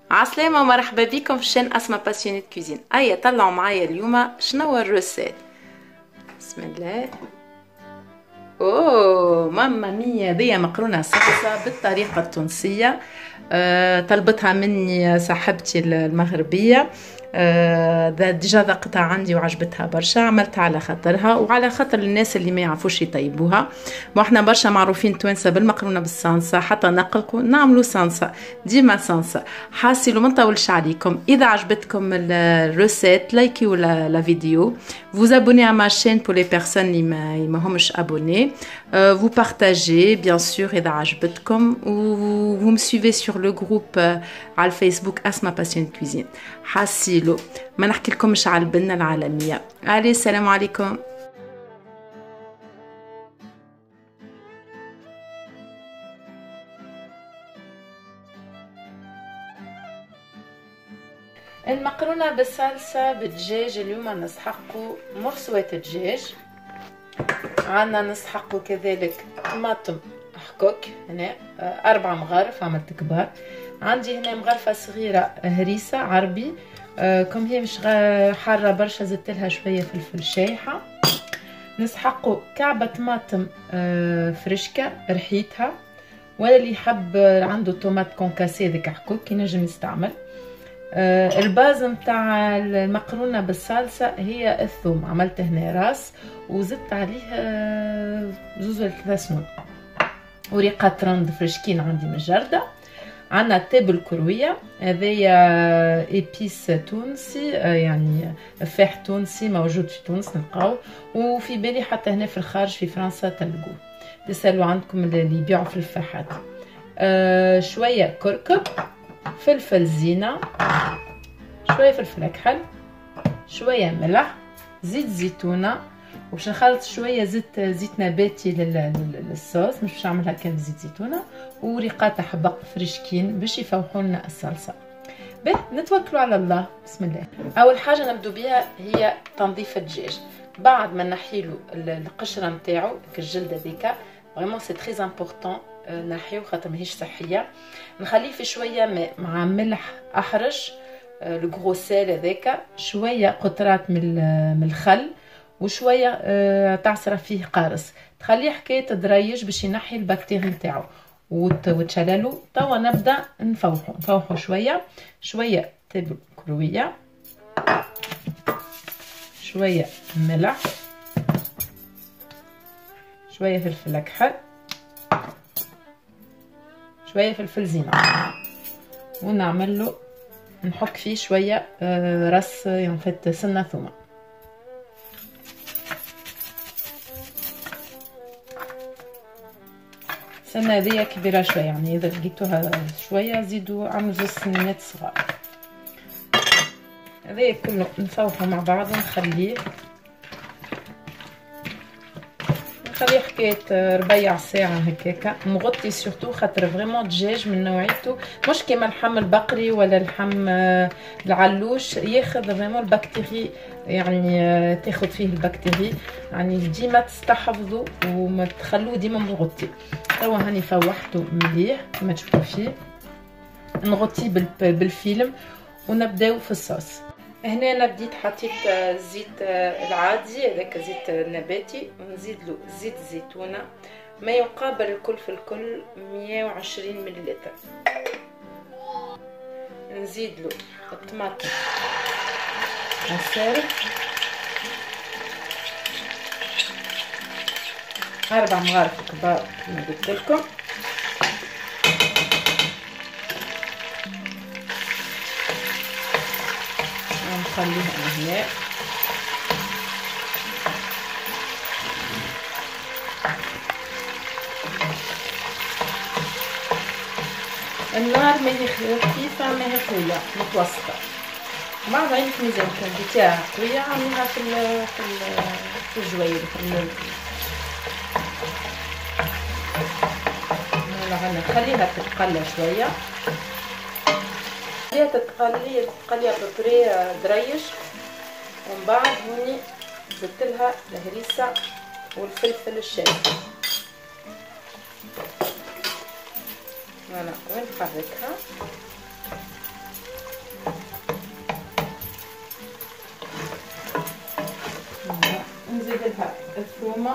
عسلامة ومرحبا بكم في شان أسماء باسيونيت كوزين. أيا طلعوا معايا اليوم شنو الروسيت. بسم الله. اوه ماما ميا، هذيا مقرونة صلصة بالطريقة التونسية. طلبتها مني صاحبتي المغربية. ديجا ذقتها عندي وعجبتها برشا، عملتها على خاطرها وعلى خاطر الناس اللي ما يعرفوش يطيبوها. واحنا برشا معروفين توانسه بالمقرونه بالصلصه، حتى نقلقوا نعملوا صلصه ديما صلصه. حاسيلو ما نطولش عليكم، اذا عجبتكم الروسيت لايكيو لا فيديو، vous abonnez à ma chaîne pour les personnes اللي ما همش abonnés, vous partagez bien sûr اذا عجبتكم, ou vous me suivez sur le groupe على الفيسبوك أسماء باسيونيت كوزين. حاسيلو ما نحكي لكمش على البنة العالمية. علي السلام عليكم. المقرونة بالصلصة بالدجاج اليوم نسحقوا مرسوات الدجاج، عنا نسحقوا كذلك طماطم حكوك هنا 4 مغارف عملت كبار، عندي هنا مغرفة صغيرة هريسة عربي، كم هي مش حارة برشا زدت لها شوية فلفل شايحة. نسحقوا كعبة طماطم فرشكة رحيتها، ولا اللي يحب عنده طوماط كونكاسي ذيك حكوك ينجم يستعمل. الباز متاع المقرونة بالصلصة هي الثوم، عملت هنا راس وزدت عليه 2 ولا 3 سنون، وريقة رند فرشكين عندي من الجردة. عنا تابل كروية، هذايا ايبيس تونسي، يعني فاح تونسي موجود في تونس نلقاو، وفي بالي حتى هنا في الخارج في فرنسا تلقوه، تسألوا عندكم اللي يبيعوا في الفاحات. شوية كركم، فلفل زينة، شوية فلفل أكحل، شوية ملح، زيت زيتونة، وباش نخلط شويه زيت نباتي للصوص، مش باش نعملها كان بزيت زيتونه، وريقات حبق فريشكين باش يفوحوا لنا الصلصه. به نتوكلوا على الله. بسم الله. اول حاجه نبدو بها هي تنظيف الدجاج. بعد ما نحيلو القشره نتاعو الجلد هذيك، فريمون سي تري امبورطون نحيو خاطر ماهيش صحيه. نخليه في شويه ماء مع ملح احرش، لو غرو سيل هذاك، شويه قطرات من الخل، وشويه تعصر فيه قارص، تخليه حكايه تدريج باش ينحي البكتيريا نتاعو وتشللو. توا نبدا نفوحو شويه تابل كرويه، شويه ملح، شويه فلفل اكحل، شويه فلفل زينه، ونعمل له نحك فيه شويه راس ينفت سنه ثومه. السنة هذيا كبيرة شوية، يعني إذا لقيتوها شوية زيدوا عملوا 2 سنينات صغار. هذايا كله نفوحو مع بعض ونخليه حكاية ربيع ساعة هكاكا مغطي، سورتو خاطر فريمون دجاج من نوعيته مش كيما اللحم البقري ولا اللحم العلوش، ياخذ فريمون البكتيري، يعني تاخذ فيه البكتيري، يعني ديما تستحفظوا وما تخلوه ديما مغطي. توا هاني فوحته مليح كما تشوفوا فيه، نغطيه بالفيلم ونبداو في الصوص. هنا انا بديت حطيت الزيت العادي هذاك زيت النباتي، ونزيد له زيت زيتونه ما يقابل الكل في الكل 120 مليلتر. نزيد له الطماطم السارح 4 مغارف كبار كما قلت لكم، نخليها هنا. النار ماهي خفيفه ماهي قويه، متوسطه. بعد عينك ميزان كان بديتيها قويه عامليها في الجويل خليها تتقلى شويه، خليها تتقلي ببري دريش، ومن بعد هوني زدت لها الهريسه والفلفل الشاي، فوالا، ونحركها ثومه،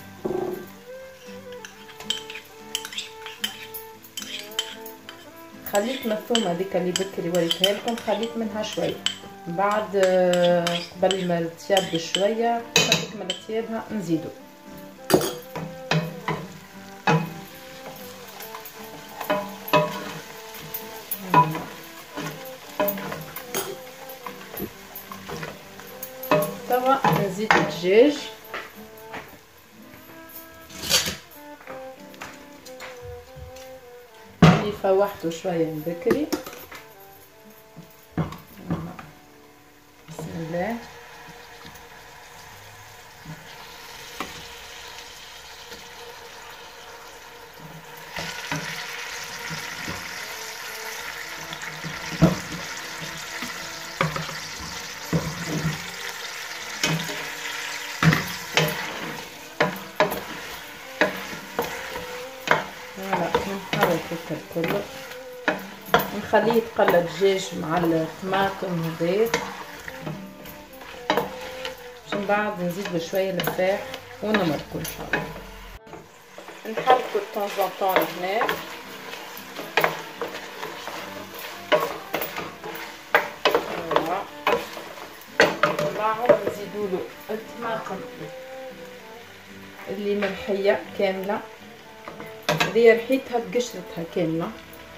خليت من الثومه هذيك اللي بكري وريتها لكم، خليت منها شويه بعد قبل ما تطيب بشويه، خليت ما تطيبها نزيدو. توا نزيد الدجاج، اللي فوحته شويه من بكري. بسم الله. كله نخليه يتقلى الدجاج مع الطماطم هذاك، من بعد نزيد بشويه الفاح ونمرقو ان شاء الله. نحركو طون طون هنا، فوالا. من بعد نزيدولو الطماطم اللي ملحيه كامله، هذه ريحتها بقشرتها كامله.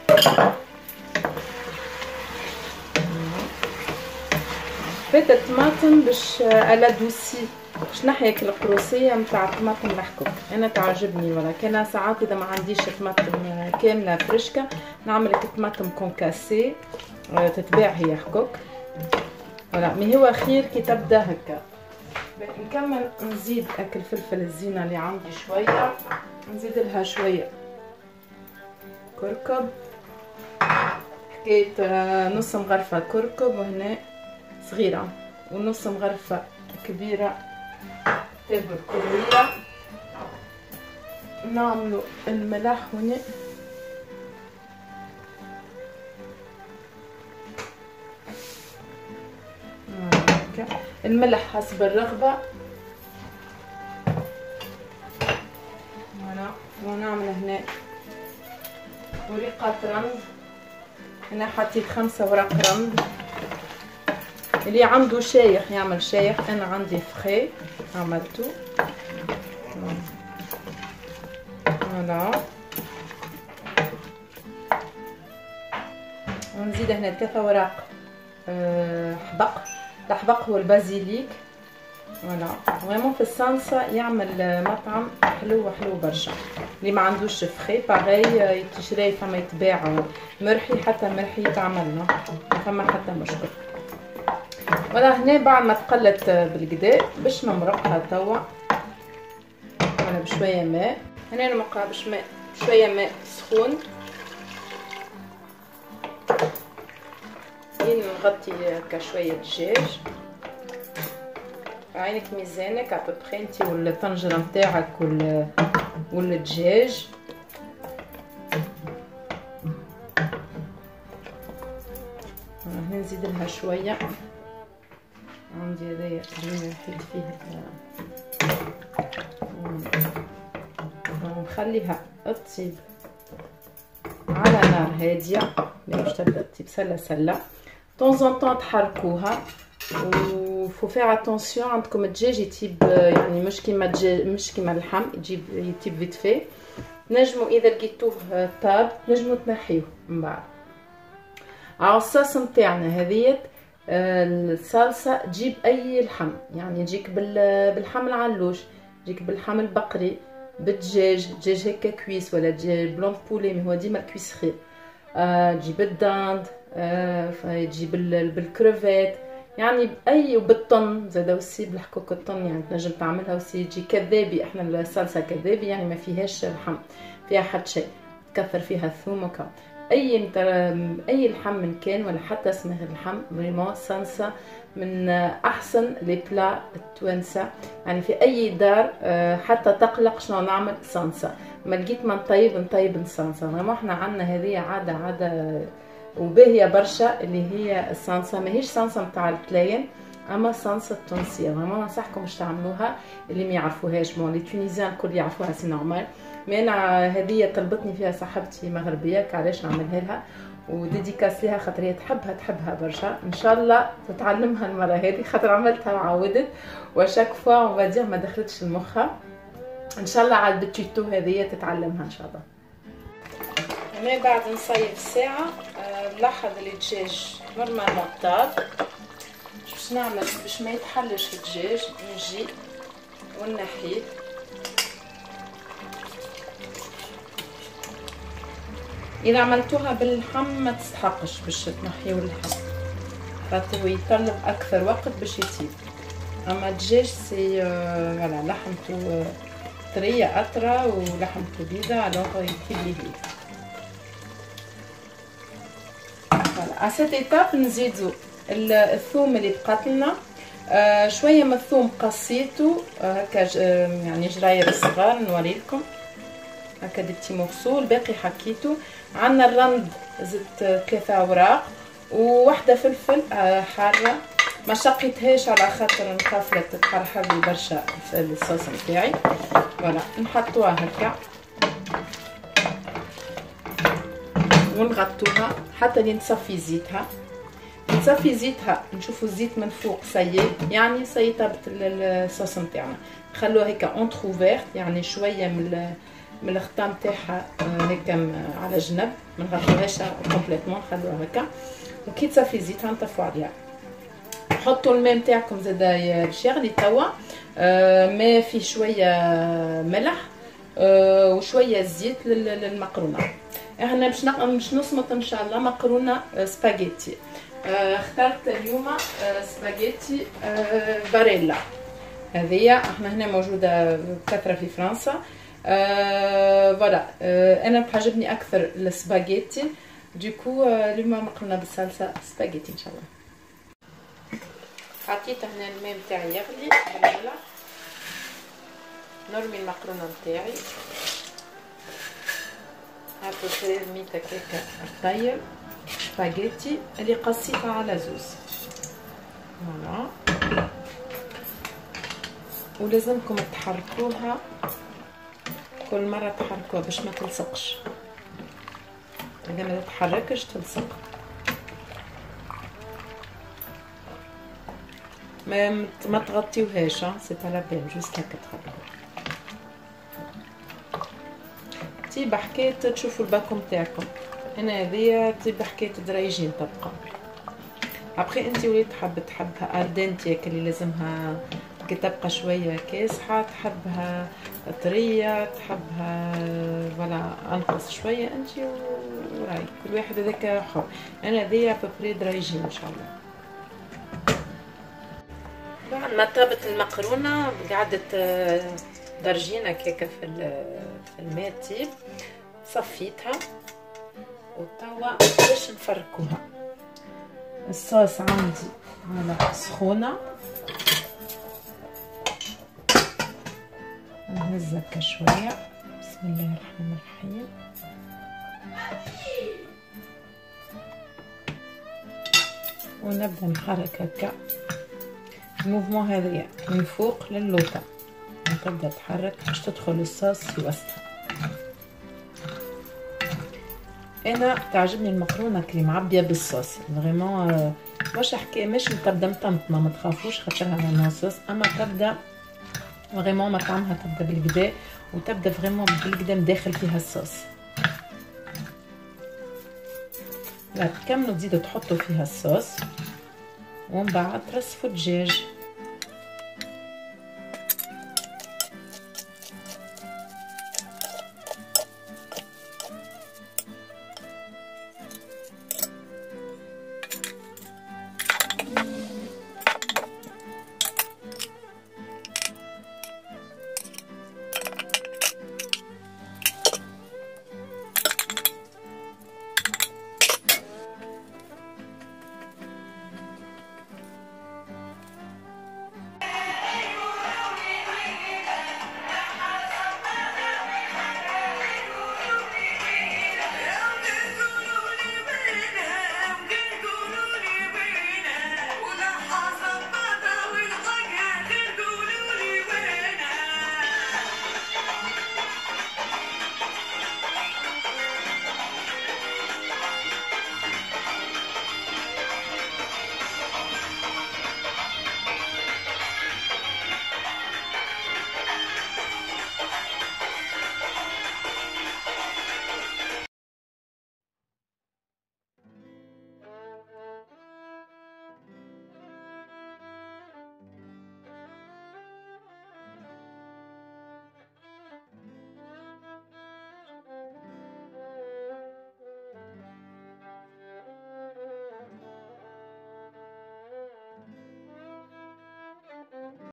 فات الطماطم باش الادوسي، باش نحيك القروسيه نتاع الطماطم الحكوك، انا تعجبني. ولكن انا ساعات اذا ما عنديش طماطم كامله فرشكه نعمل طماطم كونكاسي تتباع هي حكوك، ولا مي هو خير كي تبدا هكا. نكمل نزيد اكل فلفل الزينه اللي عندي شويه، نزيد لها شويه كركم، حكيت نص مغرفه كركم وهنا صغيره، ونص مغرفه كبيره تابل كرويه. نعملو الملح هنا، الملح حسب الرغبه، ونعمل هنا ورقة رند. هنا حطيت 5 ورق رند، اللي عنده شايخ يعمل شايخ، انا عندي فخي عملته. فوالا. ونزيد هنا 3 ورق حبق. الحبق هو البازيليك. فوالا. فريمون في الصلصه يعمل مطعم حلو برشا. اللي ما عندوش فخي باغي تشري، فما يتباع مرحي، حتى مرحي تعمل ما فما حتى مشكل. ولا هنا بعد ما تقلت بالكدا باش نمرقها توا انا بشويه ماء. هنا نمرقها بشويه ماء سخون، نغطي هكا شويه دجاج. عينك ميزانك ابوبخي انتي والطنجره نتاعك والدجاج. هنا نزيد لها شويه، عندي هذايا اللي نحط فيه ونخليها تطيب على نار هاديه باش تبدا تطيب سله طون طون. تحركوها وفو فير اتونسيون. عندكم الدجاج يطيب يعني مش كيما اللحم، يطيب فيت في. نجموا اذا لقيتوه طاب نجموا تنحيوه من بعد. على الصوص نتاعنا هذيت الصلصه تجيب اي لحم، يعني تجيك باللحم العلوش، تجيك باللحم البقري، بالدجاج، دجاج هكا كويس، ولا دجاج بلون بولي مي هو ديما الكويس خير. تجيب الداند، تجيب بالكروفيت، يعني باي، وبالطن زاد وسي بالحكوك الطن، يعني تنجم تعملها وسي تجي كذابي. احنا الصلصه كذابي يعني ما فيهاش لحم، فيها حتى شيء، تكثر فيها الثوم وكا. اي لحم من كان ولا حتى اسمه اللحم فريمون صلصه من احسن لي بلا التوانسه. يعني في اي دار حتى تقلق شنو نعمل صلصه، ما لقيت ما نطيب الصلصه. فريمون احنا عندنا هذه عاده وباهيه برشا، اللي هي الصلصه ماهيش صلصه نتاع التلاين، اما صلصه تونسيه فريمون ننصحكم باش تعملوها. اللي ما يعرفوهاش بون لي تونيزيان الكل يعرفوها سي نورمال، مي انا هذه طلبتني فيها صاحبتي مغربيه علاش نعملها لها وديديكاس ليها خاطر هي تحبها برشا. ان شاء الله تتعلمها المره هذه خاطر عملتها وعودت وشاك فوا اون فادير ما دخلتش المخها. ان شاء الله عاد بالتوتو هذه تتعلمها ان شاء الله. انا بعد نصيف ساعه نلاحظ اللي الدجاج نورمالمون طاب. باش نعمل باش ما يتحلش الدجاج نجي ونحيه اذا عملتوها باللحم ما تستحقش باش تنحيو اللحم خاطر يطلب اكثر وقت باش يطيب. اما الدجاج سي فوالا لحمته طريه اطرى ولحمته بيضه الوغ يطيب لي بيه. فوالا اسيت ايتاب نزيدو الثوم اللي بقات لنا شويه من الثوم قصيته هكا يعني جراير صغار نوريلكم هكا دي بتي مغسول باقي حكيته. عندنا الرند زدت 3 اوراق وواحده فلفل حاره ما شقيتهاش على خاطر نخاف لا تتحرحر لي برشا الصوص نتاعي. فوالا نحطوها هكا ونغطوها حتى لين تصفي زيتها. نصفي زيتها نشوفوا الزيت من فوق سيء يعني سي طابت الصوص نتاعنا. نخلوها هكا اونتروفيرت يعني شويه من الختام تاعها هكا على جنب ما نغطوهاش كومبليتمون نخلوها هكا. وكي تصفي زيتها نطفوا عليها. حطوا الماء نتاعكم زاد باش يغلي توا ما فيه شويه ملح وشويه زيت للمقرونه. احنا باش نصمت ان شاء الله مقرونه سباغيتي. اخترت اليوم سباغيتي باريلا هذه احنا هنا موجوده كثره في فرنسا. فوالا انا تعجبني اكثر السباغيتي دوكو اليوم مقرونه بالصلصه سباغيتي ان شاء الله. حطيت هنا الماء نتاعي يغلي بالملح نرمي المقرونه نتاعي هاكو 300 هكاكا طيب سباغيتي اللي قصيتها على زوز. فوالا ولازمكم تحركوها كل مره تحركوها باش ما تلصقش. اذا ما تتحركش تلصق. ما تغطيوهاش سي با لا بين جوست هكا تحركوها. تيب حكايه تشوفوا الباكم تاعكم. انا هذيا تيب حكايه درايجين تبقى. ابخي انت وليت تحبها اردنتي اللي لازمها كي تبقى شويه كاسحه، تحبها طريه، تحبها فوالا انقص شويه انت ورايك كل واحد هذاك حر. انا هذيا ببري درايجين ان شاء الله. بعد ما طابت المقرونه قعدت درجين هكاكا في الماء تيب صفيتها وتوا باش نفركوها. الصوص عندي على سخونه نهز هكا شويه. بسم الله الرحمن الرحيم. ونبدا نحرك هكا الموفمون هذايا من فوق للوطا تبدا تحرك باش تدخل الصوص في وسطها. انا تعجبني المقرونه كلي معبيه بالصوص فريمون واش حكايه مش تبدا مطمطمه ما تخافوش خاطرها مع الصوص اما تبدا فريمون مطعمها تبدا بالكدا وتبدا فريمون بالكدا داخل فيها الصوص. لا تكملوا تزيدوا تحطوا فيها الصوص ومن بعد ترصفوا الدجاج.